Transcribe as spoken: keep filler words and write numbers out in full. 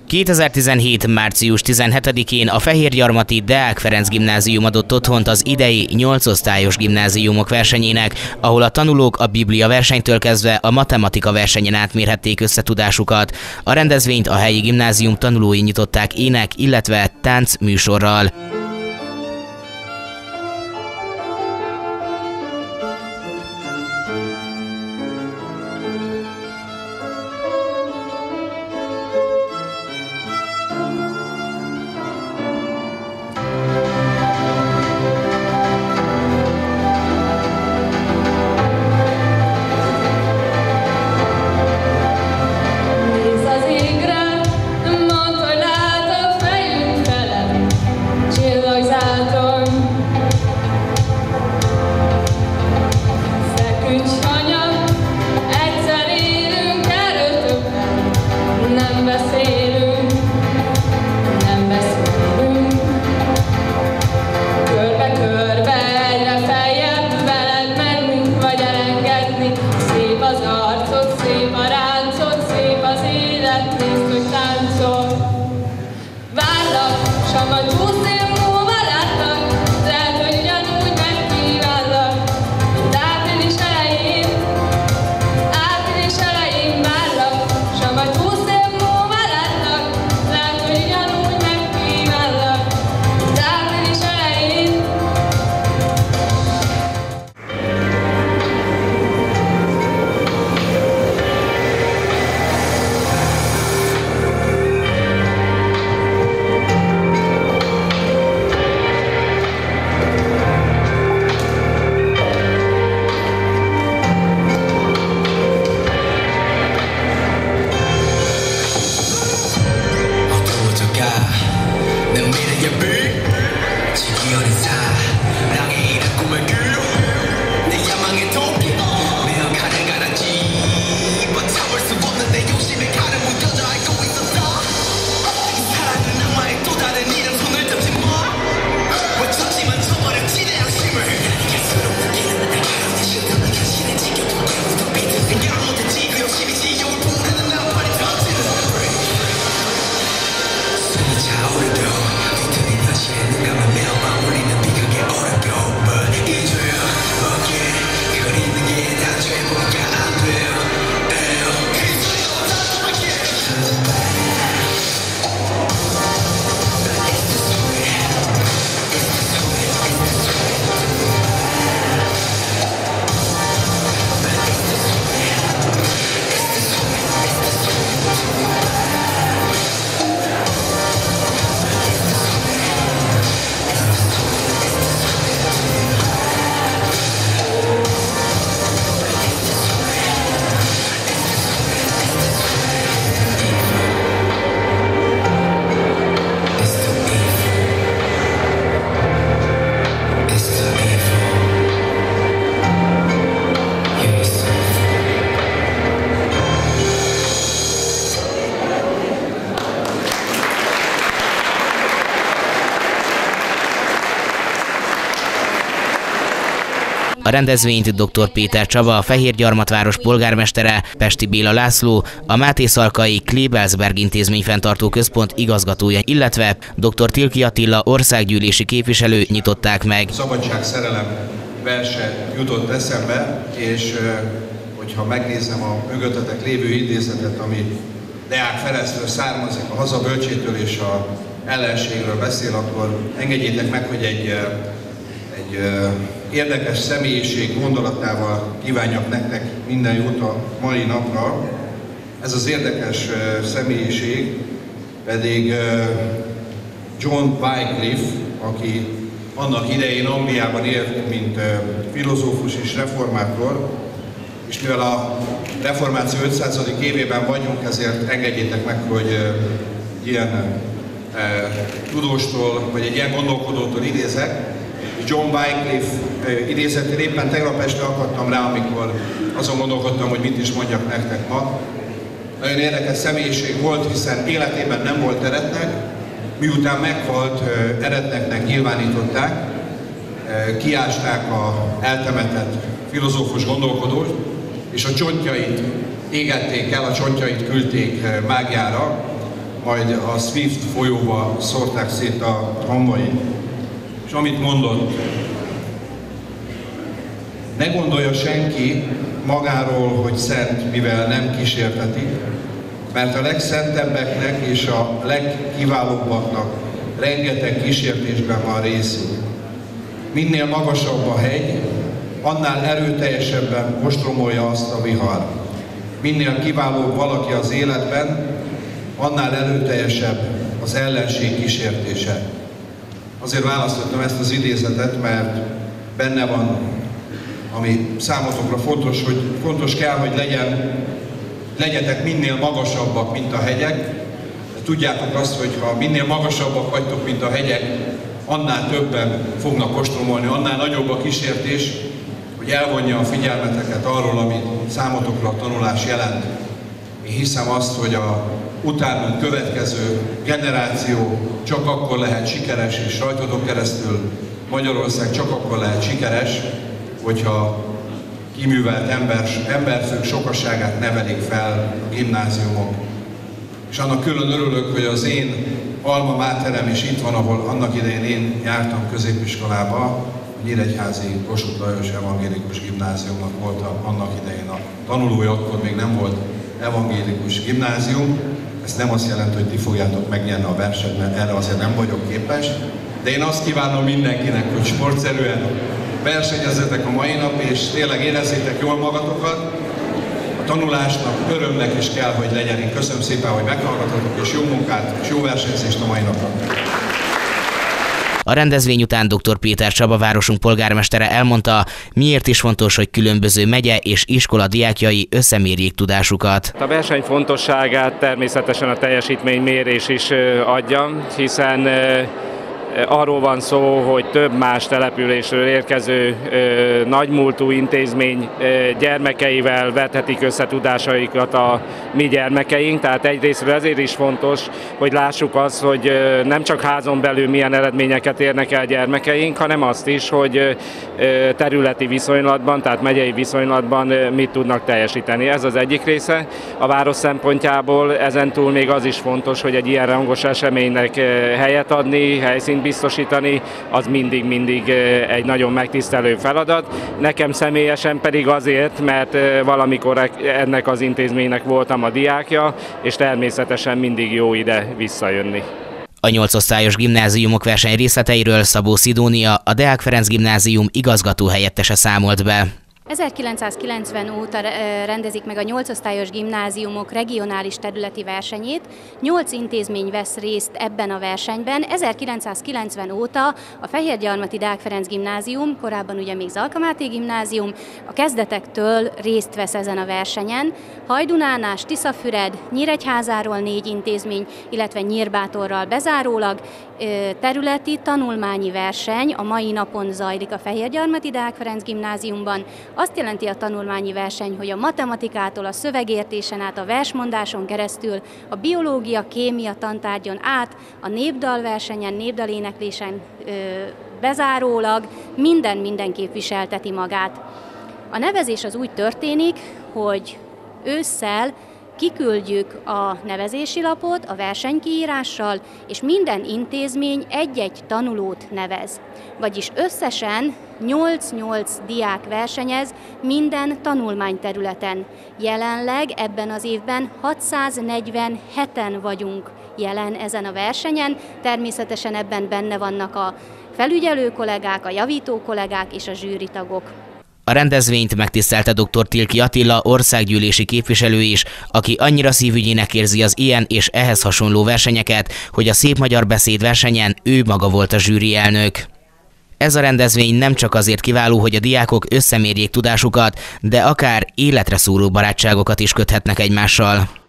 kétezer-tizenhét. március tizenhetedikén a fehérgyarmati Deák Ferenc Gimnázium adott otthont az idei nyolcosztályos gimnáziumok versenyének, ahol a tanulók a Biblia versenytől kezdve a matematika versenyen átmérhették összetudásukat. A rendezvényt a helyi gimnázium tanulói nyitották ének, illetve tánc műsorral. A rendezvényt dr. Péter Csaba, a Fehérgyarmatváros polgármestere, Pesti Béla László, a Máté Szalkai Kleebelsberg Intézmény Fenntartó Központ igazgatója, illetve dr. Tilki Attila országgyűlési képviselő nyitották meg. Szabadságszerelem verse jutott eszembe, és hogyha megnézem a mögöttetek lévő idézetet, ami Deák Ferenctől származik, a hazabölcsétől és a ellenségről beszél, akkor engedjétek meg, hogy egy, egy érdekes személyiség gondolatával kívánjak nektek minden jót a mai napra. Ez az érdekes személyiség pedig John Wycliffe, aki annak idején Angliában élt, mint filozófus és reformátor, és mivel a reformáció ötszázadik évében vagyunk, ezért engedjétek meg, hogy egy ilyen tudóstól, vagy egy ilyen gondolkodótól idézek. John Wycliffe idézetén éppen tegnap este akadtam rá, amikor azon gondolkodtam, hogy mit is mondjak nektek ma. Nagyon érdekes személyiség volt, hiszen életében nem volt eretnek, miután meghalt, eretneknek nyilvánították, kiásták a eltemetett filozófus gondolkodót, és a csontjait égették el, a csontjait küldték mágiára, majd a Swift folyóba szórták szét a hamvait. És amit mondott, ne gondolja senki magáról, hogy szent, mivel nem kísérteti, mert a legszentebbeknek és a legkiválóbbaknak rengeteg kísértésben van részük. Minél magasabb a hegy, annál erőteljesebben ostromolja azt a vihar. Minél kiválóbb valaki az életben, annál erőteljesebb az ellenség kísértése. Azért választottam ezt az idézetet, mert benne van, ami számotokra fontos, hogy fontos kell, hogy legyen, legyetek minél magasabbak, mint a hegyek. De tudjátok azt, hogy ha minél magasabbak vagytok, mint a hegyek, annál többen fognak ostromolni, annál nagyobb a kísértés, hogy elvonja a figyelmeteket arról, amit számotokra a tanulás jelent. Én hiszem azt, hogy a utánunk következő generáció csak akkor lehet sikeres, és rajtatok keresztül Magyarország csak akkor lehet sikeres, hogyha kiművelt ember, emberfők sokasságát nevelik fel a gimnáziumok. És annak külön örülök, hogy az én alma máterem is itt van, ahol annak idején én jártam középiskolába, a Nyíregyházi Kossuth Lajos Evangélikus Gimnáziumnak volt annak idején a tanulója, akkor még nem volt evangélikus gimnázium. Ez nem azt jelenti, hogy ti fogjátok megnyerni a versenyt, mert erre azért nem vagyok képes. De én azt kívánom mindenkinek, hogy sportszerűen versenyezzetek a mai nap, és tényleg érezzétek jól magatokat. A tanulásnak, örömnek is kell, hogy legyen. Én köszönöm szépen, hogy meghallgatotok, és jó munkát, és jó versenyzést a mai napon. A rendezvény után dr. Péter Csaba városunk polgármestere elmondta, miért is fontos, hogy különböző megye és iskola diákjai összemérjék tudásukat. A verseny fontosságát természetesen a teljesítménymérés is adja, hiszen arról van szó, hogy több más településről érkező ö, nagymúltú intézmény ö, gyermekeivel vethetik össze tudásaikat a mi gyermekeink. Tehát egyrésztről ezért is fontos, hogy lássuk azt, hogy ö, nem csak házon belül milyen eredményeket érnek el gyermekeink, hanem azt is, hogy ö, területi viszonylatban, tehát megyei viszonylatban ö, mit tudnak teljesíteni. Ez az egyik része. A város szempontjából ezentúl még az is fontos, hogy egy ilyen rangos eseménynek ö, helyet adni, helyszínt biztosítani, az mindig-mindig egy nagyon megtisztelő feladat. Nekem személyesen pedig azért, mert valamikor ennek az intézménynek voltam a diákja, és természetesen mindig jó ide visszajönni. A nyolcosztályos gimnáziumok verseny részleteiről Szabó Szidónia, a Deák Ferenc Gimnázium igazgatóhelyettese számolt be. ezerkilencszázkilencven óta rendezik meg a nyolcosztályos gimnáziumok regionális területi versenyét. Nyolc intézmény vesz részt ebben a versenyben. ezerkilencszázkilencven óta a Fehérgyarmati Deák Ferenc Gimnázium, korábban ugye még Zalka Máté Gimnázium, a kezdetektől részt vesz ezen a versenyen. Hajdunánás, Tiszafüred, Nyíregyházáról négy intézmény, illetve Nyírbátorral bezárólag területi tanulmányi verseny a mai napon zajlik a Fehérgyarmati Deák Ferenc Gimnáziumban. Azt jelenti a tanulmányi verseny, hogy a matematikától a szövegértésen át, a versmondáson keresztül, a biológia, kémia tantárgyon át, a népdalversenyen, népdaléneklésen ö, bezárólag minden minden képviselteti magát. A nevezés az úgy történik, hogy ősszel kiküldjük a nevezési lapot a versenykiírással, és minden intézmény egy-egy tanulót nevez. Vagyis összesen nyolc-nyolc diák versenyez minden tanulmányterületen. Jelenleg ebben az évben hatszáznegyvenheten vagyunk jelen ezen a versenyen. Természetesen ebben benne vannak a felügyelő kollégák, a javító kollégák és a zsűritagok. A rendezvényt megtisztelte dr. Tilki Attila országgyűlési képviselő is, aki annyira szívügyének érzi az ilyen és ehhez hasonló versenyeket, hogy a Szép Magyar Beszéd versenyen ő maga volt a zsűrielnök. Ez a rendezvény nem csak azért kiváló, hogy a diákok összemérjék tudásukat, de akár életre szóló barátságokat is köthetnek egymással.